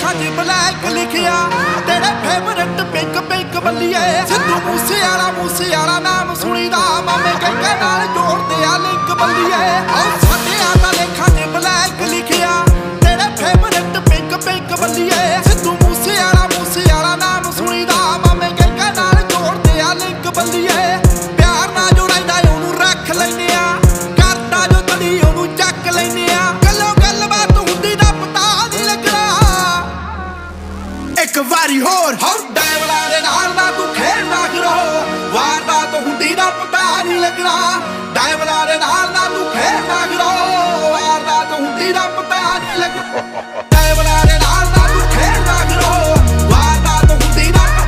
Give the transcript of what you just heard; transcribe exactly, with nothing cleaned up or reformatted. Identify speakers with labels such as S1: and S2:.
S1: लेखा च ब्लैक लिखिया तेरे फेवरेट पिंक पिंक बल्लिए सिद्धू मूसे वाला मूसे वाला नाम सुनीदा मामे कंगे नाल जोड़दे आ लिंक बल्लिए साडे आला लेखा च ब्लैक लिखिया तेरे फेवरेट पिंक पिंक बल्लिए सिद्धू मूसे वाला मूसे वाला नाम सुनीदा मामे कंगे नाल जोड़दे आ लिंक बल्लिए प्यार ना जो रहिंदा ओनू रख लैंदे आ करदा जो तड़ी ओनू चक लैंदे आ गल्लो गल बात हुंदी दा पता नहीं लगदा एक वारी होर हो डायवला दे नाल ना तू खेलना करो वारदात हुंदी दा पता नहीं लगदा डायवला दे नाल ना तू खेलना करो वारदात हुंदी दा पता नहीं लगदा